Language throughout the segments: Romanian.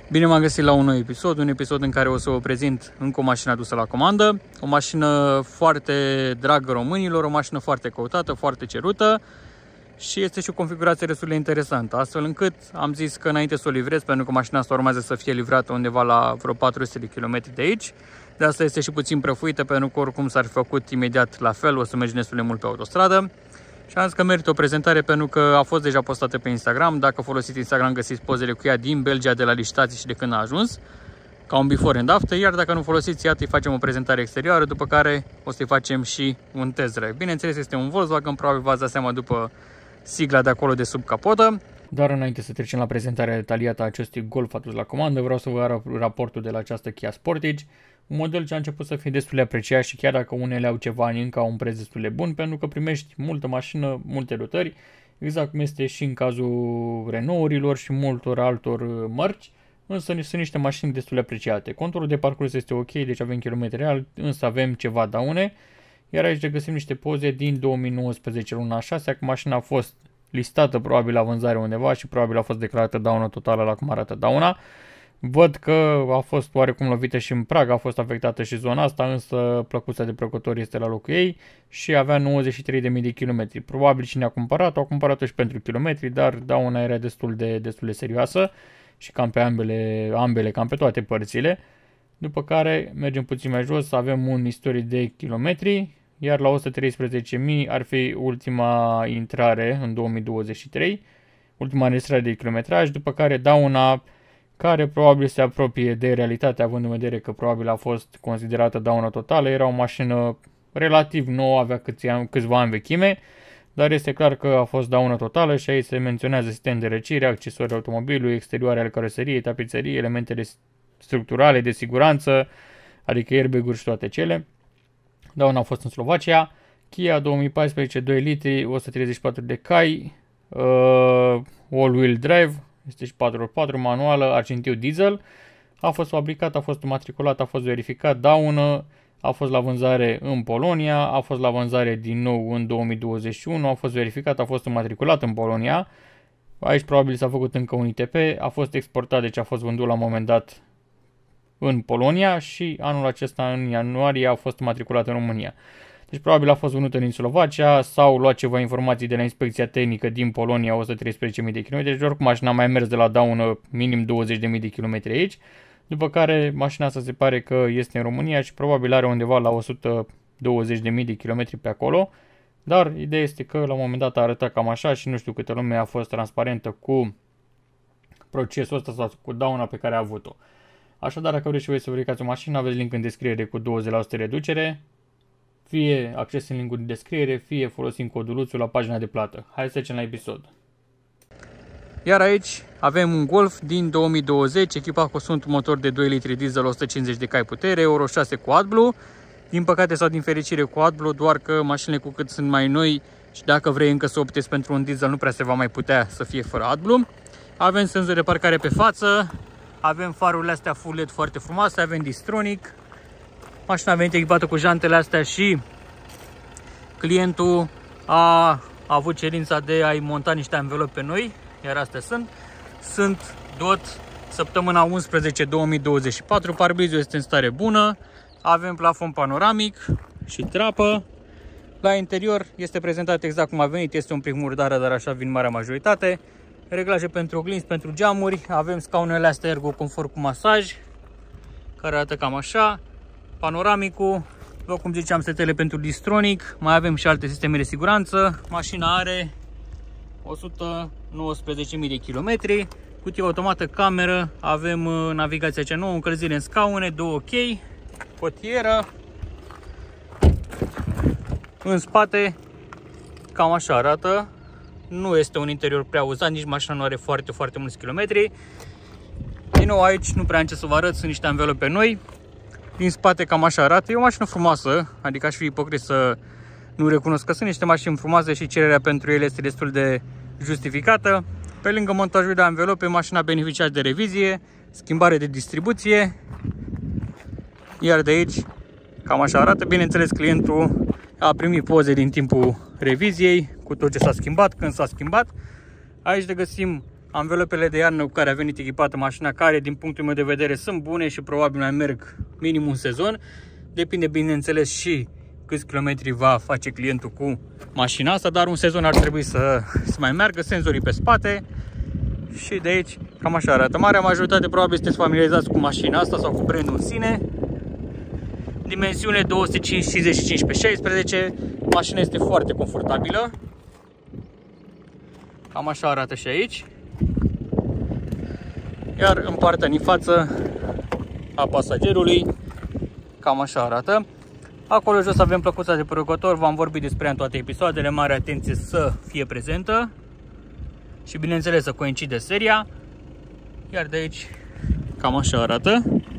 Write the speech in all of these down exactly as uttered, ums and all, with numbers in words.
Bine m-am găsit la un nou episod, un episod în care o să vă prezint încă o mașină adusă la comandă. O mașină foarte dragă românilor, o mașină foarte căutată, foarte cerută și este și o configurație destul de interesantă, astfel încât am zis că înainte să o livrez, pentru că mașina asta urmează să fie livrată undeva la vreo patru sute de kilometri de aici. De asta este și puțin prăfuită, pentru că oricum s-ar fi făcut imediat la fel, o să mergi destul de mult pe autostradă. Și am zis că merită o prezentare pentru că a fost deja postată pe Instagram. Dacă folosiți Instagram, găsiți pozele cu ea din Belgia, de la licitații și de când a ajuns, ca un before and after. Iar dacă nu folosiți, iată, îi facem o prezentare exterioară, după care o să-i facem și un test drive. Bineînțeles, este un Volkswagen, probabil v-ați dat seama după sigla de acolo de sub capotă. Dar înainte să trecem la prezentarea detaliată a acestui Golf adus la comandă, vreau să vă arăt raportul de la această Kia Sportage. Un model ce a început să fie destul de apreciat și chiar dacă unele au ceva ani, încă au un preț destul de bun, pentru că primești multă mașină, multe dotări, exact cum este și în cazul Renault-urilor și multor altor mărci, însă sunt niște mașini destul de apreciate. Conturul de parcurs este ok, deci avem kilometri real, însă avem ceva daune, iar aici regăsim niște poze din două mii nouăsprezece, luna a șasea, că mașina a fost listată probabil la vânzare undeva și probabil a fost declarată daună totală la cum arată dauna. Văd că a fost oarecum lovită și în prag, a fost afectată și zona asta, însă plăcuța de plăcători este la locul ei și avea nouăzeci și trei de mii de kilometri. Probabil cine a cumpărat-o, a cumpărat-o și pentru kilometri, dar dauna era destul de, destul de serioasă și cam pe ambele, ambele, cam pe toate părțile. După care mergem puțin mai jos, avem un istoric de kilometri, iar la o sută treisprezece mii ar fi ultima intrare în două mii douăzeci și trei, ultima înregistrare de kilometraj, după care dauna care probabil se apropie de realitate, având în vedere că probabil a fost considerată daună totală. Era o mașină relativ nouă, avea câțiva ani vechime, dar este clar că a fost daună totală și aici se menționează sistem de răcire, accesorii automobilului, exterioare ale caroseriei, tapiserii, elementele structurale de siguranță, adică airbag-uri și toate cele. Dauna a fost în Slovacia. Kia două mii paisprezece, doi litri, o sută treizeci și patru de cai, uh, all-wheel drive, este și patru pe patru, manuală, argintiu diesel. A fost fabricat, a fost matriculat, a fost verificat, daună, a fost la vânzare în Polonia, a fost la vânzare din nou în două mii douăzeci și unu, a fost verificat, a fost matriculat în Polonia. Aici probabil s-a făcut încă un I T P, a fost exportat, deci a fost vândut la un moment dat în Polonia și anul acesta, în ianuarie, a fost matriculat în România. Deci probabil a fost vânută din Slovacia sau luat ceva informații de la inspecția tehnică din Polonia, o sută treisprezece mii de kilometri, deci oricum mașina a mai mers de la daună minim douăzeci de mii de kilometri aici, după care mașina asta se pare că este în România și probabil are undeva la o sută douăzeci de mii de kilometri pe acolo, dar ideea este că la un moment dat a arătat cam așa și nu știu câte lume a fost transparentă cu procesul ăsta sau cu dauna pe care a avut-o. Așadar, dacă vreți și voi să verificați o mașină, aveți link în descriere cu douăzeci la sută reducere. Fie acces în linkul de descriere, fie folosim coduluțul la pagina de plată. Hai să trecem la episod. Iar aici avem un Golf din două mii douăzeci, echipat cu sunt un motor de doi litri diesel, o sută cincizeci de cai putere, Euro șase cu AdBlue. Din păcate sau din fericire cu AdBlue, doar că mașinile cu cât sunt mai noi și dacă vrei încă să optezi pentru un diesel, nu prea se va mai putea să fie fără AdBlue. Avem senzor de parcare pe față, avem farurile astea full L E D foarte frumoase, avem Distronic. Mașina a venit echipată cu jantele astea și clientul a avut cerința de a-i monta niște anvelope pe noi, iar astea sunt. Sunt D O T săptămâna unsprezece două mii douăzeci și patru, parbrizul este în stare bună, avem plafon panoramic și trapă. La interior este prezentat exact cum a venit, este un pic murdară, dar așa vin marea majoritate. Reglaje pentru oglinzi, pentru geamuri, avem scaunele astea Ergo Comfort cu masaj, care arată cam așa. Panoramicul, după cum ziceam, setele pentru Distronic, mai avem și alte sisteme de siguranță. Mașina are o sută nouăsprezece mii de kilometri, cutie automată, cameră, avem navigația cea nouă, încălzire în scaune, două chei, cotieră. În spate, cam așa arată. Nu este un interior prea uzat, nici mașina nu are foarte, foarte mulți kilometri. Din nou aici nu prea am ce să vă arăt, sunt niște anvelope noi. Din spate cam așa arată, e o mașină frumoasă, adică aș fi ipocrit să nu recunosc că sunt niște mașini frumoase și cererea pentru ele este destul de justificată. Pe lângă montajul de anvelope, mașina beneficiază de revizie, schimbare de distribuție, iar de aici cam așa arată. Bineînțeles, clientul a primit poze din timpul reviziei cu tot ce s-a schimbat, când s-a schimbat. Aici regăsim Anvelopele de iarnă cu care a venit echipată mașina, care din punctul meu de vedere sunt bune și probabil mai merg minim un sezon. Depinde bineînțeles și câți kilometri va face clientul cu mașina asta, dar un sezon ar trebui să, să mai meargă. Senzorii pe spate și de aici cam așa arată. Marea majoritate probabil sunteți familiarizați cu mașina asta sau cu brandul în sine. Dimensiune două sute cincizeci și cinci pe șaisprezece. Mașina este foarte confortabilă. Cam așa arată și aici. Iar în partea din față a pasagerului, cam așa arată. Acolo jos avem plăcuța de producător, v-am vorbit despre ea în toate episoadele, mare atenție să fie prezentă și bineînțeles să coincide seria. Iar de aici cam așa arată.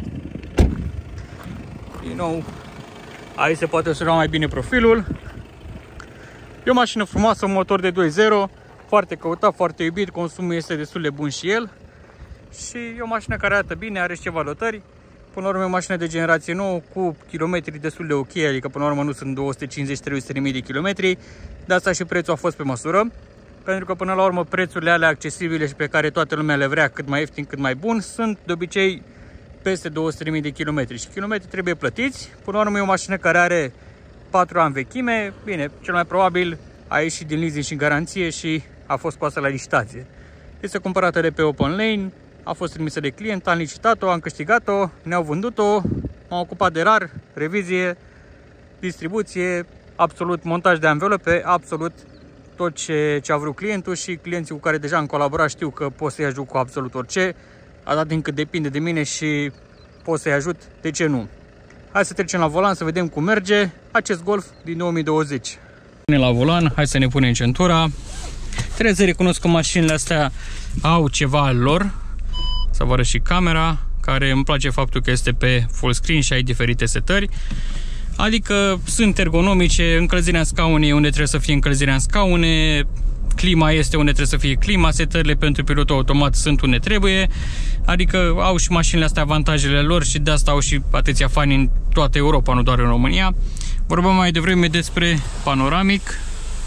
Din nou, aici se poate observa mai bine profilul. E o mașină frumoasă, un motor de doi punct zero, foarte căutat, foarte iubit, consumul este destul de bun și el. Și e o mașină care arată bine, are și ceva lotări. Până la urmă e o mașină de generație nouă cu kilometri destul de ok, adică până la urmă nu sunt două sute cincizeci trei sute de mii de kilometri. De asta și prețul a fost pe măsură, pentru că până la urmă prețurile alea accesibile și pe care toată lumea le vrea, cât mai ieftin, cât mai bun, sunt de obicei peste două sute de mii de kilometri și kilometri trebuie plătiți. Până la urmă e o mașină care are patru ani vechime, bine, cel mai probabil a ieșit din leasing și în garanție și a fost scoasă la licitație. Este cumpărată de pe Open Lane, a fost trimisă de client, am licitat-o, am câștigat-o, ne-au vândut-o, m-am ocupat de rar, revizie, distribuție, absolut montaj de anvelope, absolut tot ce, ce a vrut clientul și clienții cu care deja am colaborat știu că pot să-i ajut cu absolut orice, atât timp cât depinde de mine și pot să-i ajut, de ce nu? Hai să trecem la volan să vedem cum merge acest Golf din două mii douăzeci. La volan, hai să ne punem centura. Trebuie să recunosc că mașinile astea au ceva al lor. Să vă arăt și camera, care îmi place faptul că este pe full screen și ai diferite setări. Adică sunt ergonomice, încălzirea în scaune unde trebuie să fie încălzirea în scaune, clima este unde trebuie să fie clima, setările pentru pilotul automat sunt unde trebuie. Adică au și mașinile astea avantajele lor și de asta au și atâția fani în toată Europa, nu doar în România. Vorbeam mai devreme despre panoramic,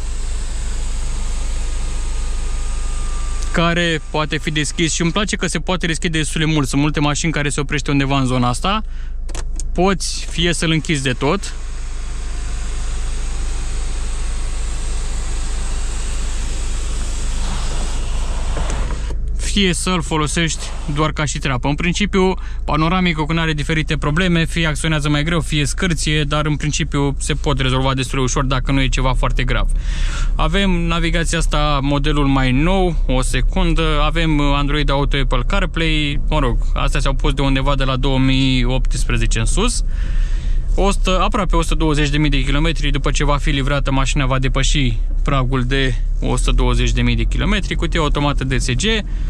care poate fi deschis și îmi place că se poate deschide destul de mult. Sunt multe mașini care se oprește undeva în zona asta. Poți fie să-l închizi de tot, fie să-l folosești doar ca și treapă. În principiu, panoramicul când are diferite probleme, fie acționează mai greu, fie scârție, dar în principiu se pot rezolva destul de ușor dacă nu e ceva foarte grav. Avem navigația asta, modelul mai nou, o secundă, avem Android Auto, Apple CarPlay, mă rog, astea s-au pus de undeva de la două mii optsprezece în sus. o sută, aproape o sută douăzeci de mii de kilometri, după ce va fi livrată, mașina va depăși pragul de o sută douăzeci de mii de kilometri, cutie automată D C G.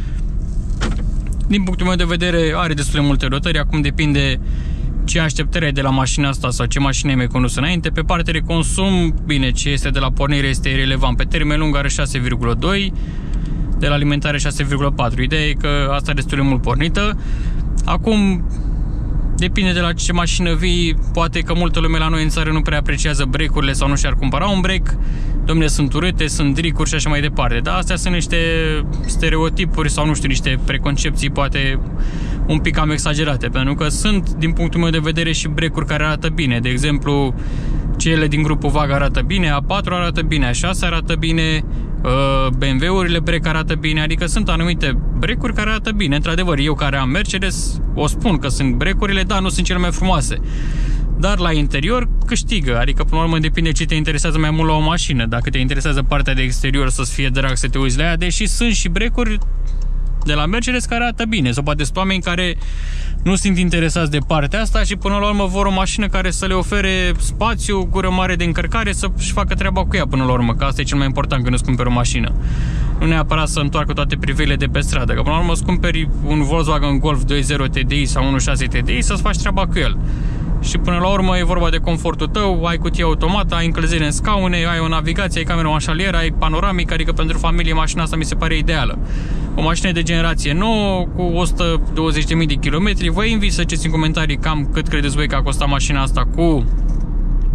Din punctul meu de vedere are destul de multe rotări, acum depinde ce așteptări ai de la mașina asta sau ce mașină ai mai condus înainte. Pe partea de consum, bine, ce este de la pornire este irelevant. Pe termen lung are șase virgulă doi, de la alimentare șase virgulă patru. Ideea e că asta e destul de mult pornită. Acum depinde de la ce mașină vii, poate că multă lume la noi în țară nu prea apreciază break-urile sau nu și-ar cumpăra un break. Dom'le, sunt urâte, sunt dricuri și așa mai departe. Dar astea sunt niște stereotipuri sau nu știu, niște preconcepții poate un pic cam exagerate, pentru că sunt, din punctul meu de vedere, și break-uri care arată bine. De exemplu, cele din grupul VAG arată bine, A patru arată bine, A șase arată bine, B M W-urile break arată bine, adică sunt anumite break-uri care arată bine. Într-adevăr, eu care am Mercedes o spun că sunt break-urile, da, nu sunt cele mai frumoase, dar la interior câștigă, adică până la urmă depinde ce te interesează mai mult la o mașină. Dacă te interesează partea de exterior, să-ți fie drag să te uiți la ea, deși sunt și break-uri de la Mercedes care arată bine, sau poate sunt oameni care nu sunt interesați de partea asta și până la urmă vor o mașină care să le ofere spațiu, gură mare de încărcare, să-și facă treaba cu ea până la urmă, că asta e cel mai important când îți cumperi o mașină. Nu neapărat să întoarcă toate priveile de pe stradă, că până la urmă îți cumperi un Volkswagen Golf doi punct zero T D I sau unu punct șase T D I să-ți faci treaba cu el. Și până la urmă e vorba de confortul tău, ai cutie automată, ai încălzire în scaune, ai o navigație, ai cameră mașalieră, ai panoramic, adică pentru familie mașina asta mi se pare ideală. O mașină de generație nouă, cu o sută douăzeci de mii de kilometri. Vă invit să ceți în comentarii cam cât credeți voi că a costat mașina asta cu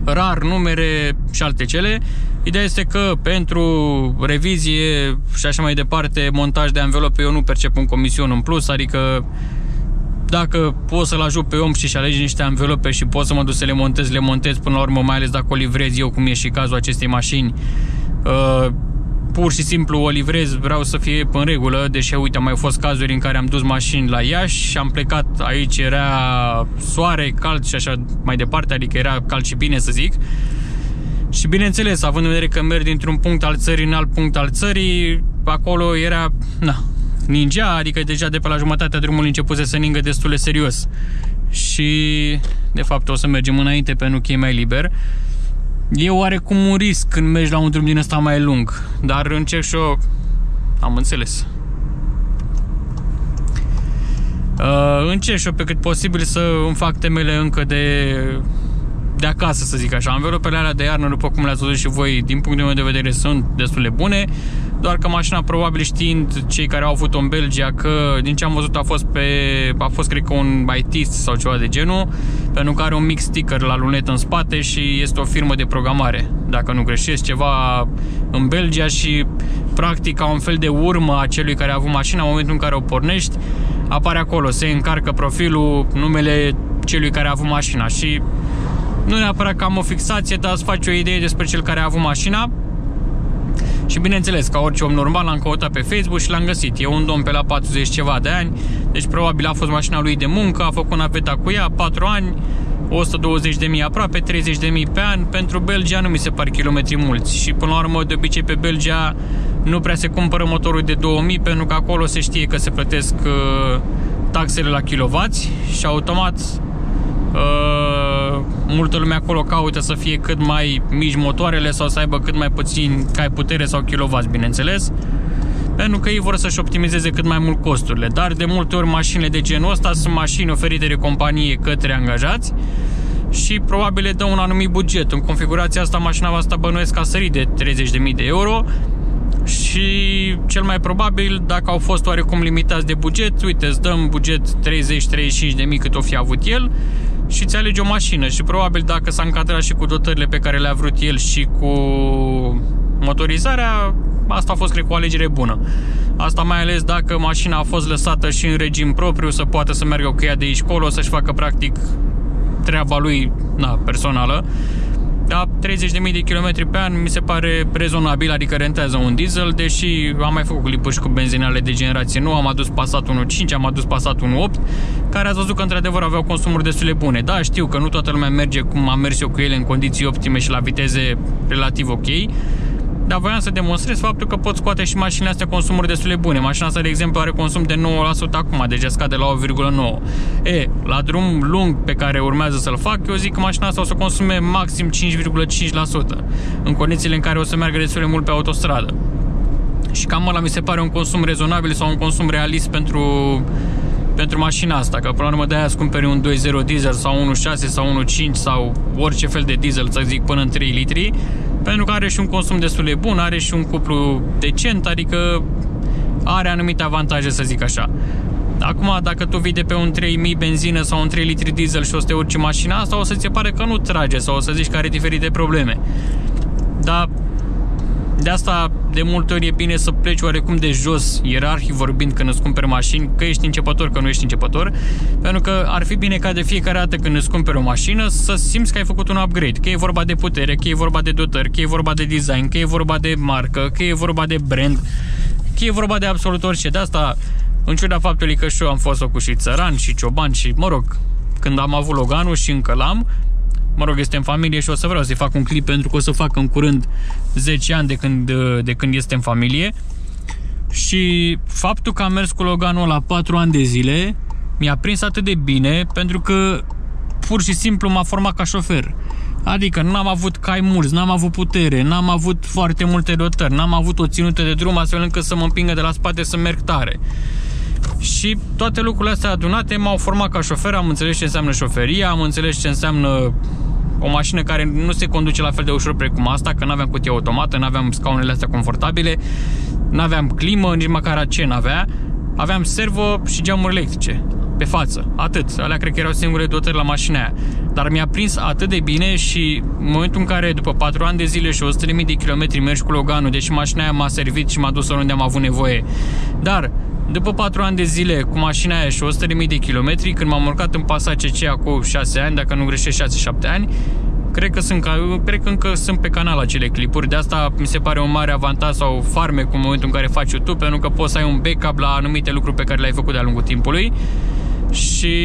rar numere și alte cele. Ideea este că pentru revizie și așa mai departe, montaj de anvelope, eu nu percep un comision în plus, adică dacă pot să-l ajut pe om și și alege niște anvelope și pot să mă duc să le montez, le montez până la urmă, mai ales dacă o livrez eu, cum e și cazul acestei mașini. Uh, pur și simplu o livrez, vreau să fie în regulă, deși, uite, au mai fost cazuri în care am dus mașini la Iași și am plecat, aici era soare, cald și așa mai departe, adică era cald și bine, să zic. Și bineînțeles, având în vedere că merg dintr-un punct al țării în alt punct al țării, acolo era, na, ningea, adică deja de pe la jumătatea drumului începuse să ningă destul de serios. Și, de fapt, o să mergem înainte pentru că e mai liber. E oarecum un risc când mergi la un drum din ăsta mai lung, dar încerc și eu, am înțeles. Uh, încerc și eu pe cât posibil să îmi fac temele încă de, de acasă, să zic așa. Anvelopele alea de iarnă, după cum le-ați văzut și voi, din punctul meu de vedere, sunt destul de bune, doar că mașina, probabil știind cei care au avut-o în Belgia, că din ce am văzut a fost pe, a fost cred că un I T sau ceva de genul, pentru că are un mic sticker la lunetă în spate și este o firmă de programare, dacă nu greșesc, ceva în Belgia și practic ca un fel de urmă a celui care a avut mașina, în momentul în care o pornești, apare acolo, se încarcă profilul, numele celui care a avut mașina și nu neapărat că am o fixație, dar îți faci o idee despre cel care a avut mașina. Și bineînțeles, ca orice om normal, l-am căutat pe Facebook și l-am găsit. E un domn pe la patruzeci ceva de ani, deci probabil a fost mașina lui de muncă, a făcut naveta cu ea, patru ani, o sută douăzeci de mii aproape, treizeci de mii pe an. Pentru Belgia nu mi se par kilometri mulți și până la urmă, de obicei pe Belgia nu prea se cumpără motorul de două mii, pentru că acolo se știe că se plătesc uh, taxele la kilovați și automat Uh, multă lume acolo caută să fie cât mai mici motoarele sau să aibă cât mai puțin cai putere sau kilovați, bineînțeles, pentru că ei vor să-și optimizeze cât mai mult costurile. Dar de multe ori mașinile de genul ăsta sunt mașini oferite de companie către angajați și probabil le dă un anumit buget. În configurația asta, mașina asta bănuiesc a sărit de treizeci de mii de euro și cel mai probabil, dacă au fost oarecum limitați de buget, uite, îți dăm buget treizeci treizeci și cinci de mii cât o fi avut el și îți alegi o mașină și probabil dacă s-a încadrat și cu dotările pe care le-a vrut el și cu motorizarea, asta a fost, cred, o alegere bună. Asta mai ales dacă mașina a fost lăsată și în regim propriu, să poată să meargă cu ea de aici colo, să-și facă practic treaba lui, na, personală. Da, treizeci de mii de kilometri pe an mi se pare rezonabil, adică rentează un diesel, deși am mai făcut clipuri și cu benzinele de generație nouă, am adus Passat unu cinci, am adus Passat unu opt, care ați văzut că într-adevăr aveau consumuri destul de bune. Da, știu că nu toată lumea merge cum am mers eu cu ele, în condiții optime și la viteze relativ ok, dar voiam să demonstrez faptul că pot scoate și mașinile astea consumuri destul de bune. Mașina asta, de exemplu, are consum de nouă la sută acum, deja scade la opt virgulă nouă. E, la drum lung pe care urmează să-l fac, eu zic că mașina asta o să consume maxim cinci virgulă cinci la sută, în condițiile în care o să meargă destul de mult pe autostradă. Și cam ăla mi se pare un consum rezonabil sau un consum realist pentru, pentru mașina asta, că până la urmă de aia îți cumperi un doi zero diesel sau unu șase sau unu cinci sau orice fel de diesel, să zic, până în trei litri, pentru că are și un consum destul de bun, are și un cuplu decent, adică are anumite avantaje, să zic așa. Acum, dacă tu vii de pe un trei mii benzină sau un trei litri diesel și o să te urci mașina asta, o să ți se pare că nu trage sau o să zici că are diferite probleme. Dar de asta, de multe ori, e bine să pleci oarecum de jos, ierarhic vorbind, când îți cumperi mașini, că ești începător, că nu ești începător, pentru că ar fi bine ca de fiecare dată când îți cumperi o mașină să simți că ai făcut un upgrade, că e vorba de putere, că e vorba de dotări, că e vorba de design, că e vorba de marcă, că e vorba de brand, că e vorba de absolut orice. De asta, în ciuda faptului că și eu am fost o și țăran și cioban și, mă rog, când am avut Loganul și încă l-am, mă rog, este în familie și o să vreau să-i fac un clip pentru că o să fac în curând zece ani de când, de când este în familie. Și faptul că am mers cu Loganul la patru ani de zile mi-a prins atât de bine pentru că pur și simplu m-a format ca șofer. Adică n-am avut cai mulți, n-am avut putere, n-am avut foarte multe dotări, n-am avut o ținută de drum astfel încât să mă împingă de la spate să merg tare. Și toate lucrurile astea adunate m-au format ca șofer, am înțeles ce înseamnă șoferia, am înțeles ce înseamnă o mașină care nu se conduce la fel de ușor precum asta, că n-aveam cutie automată, n-aveam scaunele astea confortabile, n-aveam climă, nici măcar A C n-avea, aveam servo și geamuri electrice. pe față, atât. Alea cred că erau singure dotări la mașina aia. Dar mi-a prins atât de bine și în momentul în care după patru ani de zile și o sută de mii de kilometri mergi cu Loganul, deși mașina aia m-a servit și m-a dus oriunde am avut nevoie, dar după patru ani de zile cu mașina aia și o sută de mii de kilometri, când m-am urcat în Passat C C cu șase ani, dacă nu greșesc șase șapte ani, cred că, sunt, cred că încă sunt pe canal acele clipuri. De asta mi se pare un mare avantaj sau farmec în momentul în care faci YouTube, pentru că poți să ai un backup la anumite lucruri pe care le-ai făcut de-a lungul timpului. Și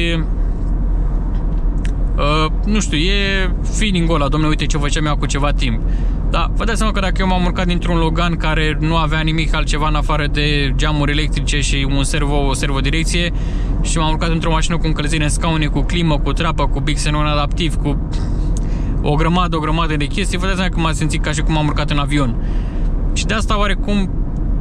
uh, nu știu, e feeling-ul ăla, dom'le, uite ce făceam eu cu ceva timp. Da, vă dați seama că dacă eu m-am urcat dintr-un Logan care nu avea nimic altceva în afară de geamuri electrice și un servo, o servodirecție, și m-am urcat într-o mașină cu încălzire în scaune, cu climă, cu trapă, cu Bixenon adaptiv, cu o grămadă, o grămadă de chestii, vă dați seama că m-am simțit ca și cum am urcat în avion. Și de asta oarecum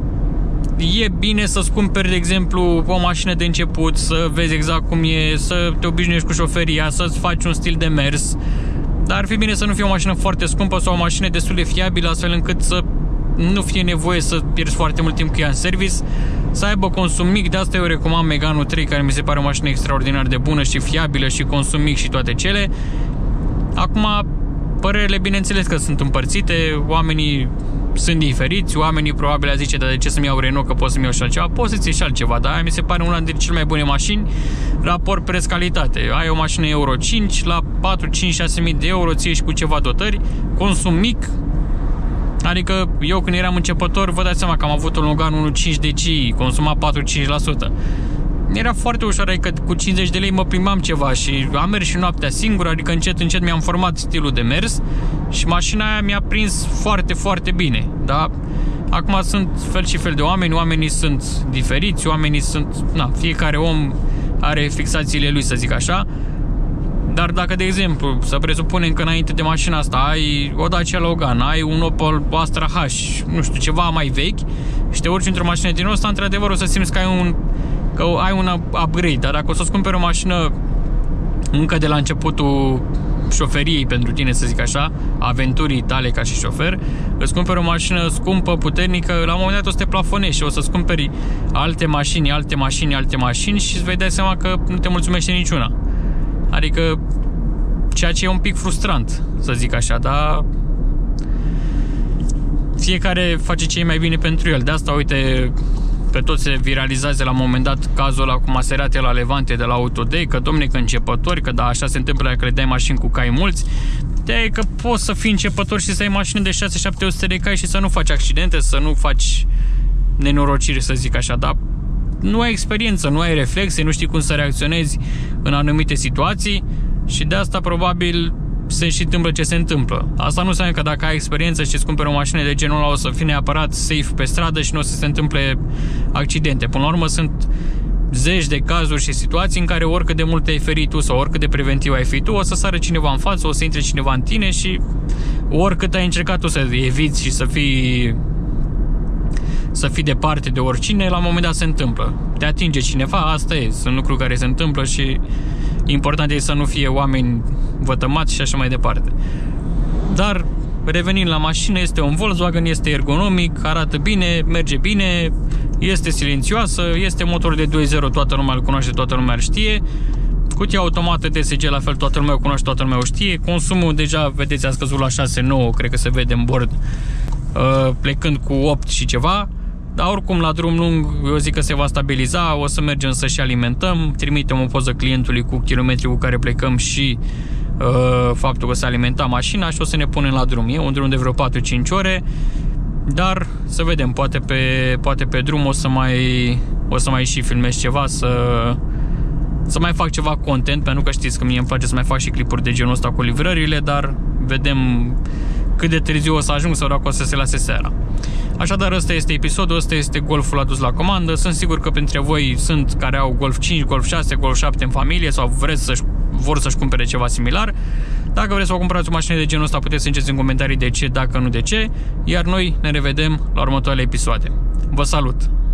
e bine să-ți cumperi, de exemplu, o mașină de început, să vezi exact cum e, să te obișnuiești cu șoferia, să-ți faci un stil de mers. Dar ar fi bine să nu fie o mașină foarte scumpă sau o mașină destul de fiabilă, astfel încât să nu fie nevoie să pierzi foarte mult timp cu ea în service, să aibă consum mic. De asta eu recomand Megane trei, care mi se pare o mașină extraordinar de bună și fiabilă și consum mic și toate cele. Acum, părerile bineînțeles că sunt împărțite, oamenii sunt diferiți, oamenii probabil a zice, dar de ce să-mi iau Renault, că pot să-mi iau și altceva? Poți să-ți iei și altceva, dar aia mi se pare una dintre cele mai bune mașini, raport preț-calitate. Ai o mașină Euro cinci, la patru, cinci, șase mii de euro ți și cu ceva dotări, consum mic. Adică eu când eram începător, vă dați seama că am avut un Logan unu virgulă cinci D C I, consuma patru-cinci la sută. Era foarte ușor, adică cu cincizeci de lei mă plimbam ceva și am mers și noaptea singur, adică încet, încet mi-am format stilul de mers și mașina aia mi-a prins foarte, foarte bine, da? Acum sunt fel și fel de oameni, oamenii sunt diferiți, oamenii sunt, na, fiecare om are fixațiile lui, să zic așa, dar dacă, de exemplu, să presupunem că înainte de mașina asta ai o Dacia Logan, ai un Opel Astra H, nu știu, ceva mai vechi și te urci într-o mașină din asta, într-adevăr o să simți că ai un că ai un upgrade, dar dacă o să-ți cumperi o mașină încă de la începutul șoferiei pentru tine, să zic așa, aventurii tale ca și șofer, îți cumperi o mașină scumpă, puternică, la un moment dat o să te plafonezi și o să-ți cumperi alte mașini, alte mașini, alte mașini și îți vei da seama că nu te mulțumește niciuna. Adică, ceea ce e un pic frustrant, să zic așa, dar fiecare face ce e mai bine pentru el. De asta, uite, pe toți se viralizează la un moment dat cazul ăla cu Maserati la Levante de la Autoday, că domne, că începători, că da, așa se întâmplă dacă le dai mașini cu cai mulți. De că poți să fii începător și să ai mașini de șase șapte sute de cai și să nu faci accidente, să nu faci nenorociri, să zic așa, dar nu ai experiență, nu ai reflexe, nu știi cum să reacționezi în anumite situații și de asta probabil se și întâmplă ce se întâmplă. Asta nu înseamnă că dacă ai experiență și îți cumperi o mașină de genul ăla o să fii neapărat safe pe stradă și nu o să se întâmple accidente. Până la urmă sunt zeci de cazuri și situații în care oricât de mult ai ferit tu sau oricât de preventiv ai fi tu, o să sară cineva în față, o să intre cineva în tine și oricât ai încercat tu să eviți și să fii să fii departe de oricine, la un moment dat se întâmplă. Te atinge cineva, asta e. Sunt lucruri care se întâmplă și important e să nu fie oameni vătămați și așa mai departe. Dar revenind la mașină, este un Volkswagen, este ergonomic, arată bine, merge bine, este silențioasă, este motor de doi zero, toată lumea îl cunoaște, toată lumea îl știe. Cutia automată T S G, la fel, toată lumea o cunoaște, toată lumea o știe. Consumul deja, vedeți, a scăzut la șase nouă, cred că se vede în bord, plecând cu opt și ceva. Dar oricum la drum lung eu zic că se va stabiliza, o să mergem să și alimentăm, trimitem o poză clientului cu kilometrii cu care plecăm și uh, faptul că s-a alimentat mașina și o să ne punem la drum. E un drum de vreo patru-cinci ore, dar să vedem, poate pe, poate pe drum o să mai, o să mai și filmez ceva, să, să mai fac ceva content, pentru că știți că mie îmi place să mai fac și clipuri de genul ăsta cu livrările, dar vedem cât de târziu o să ajung sau dacă o să se lase seara. Așadar, ăsta este episodul, ăsta este Golful adus la comandă. Sunt sigur că printre voi sunt care au Golf cinci, Golf șase, Golf șapte în familie sau vreți să-și, vor să-și cumpere ceva similar. Dacă vreți să vă cumpărați o mașină de genul ăsta, puteți să înceți în comentarii de ce, dacă nu de ce. Iar noi ne revedem la următoarele episoade. Vă salut!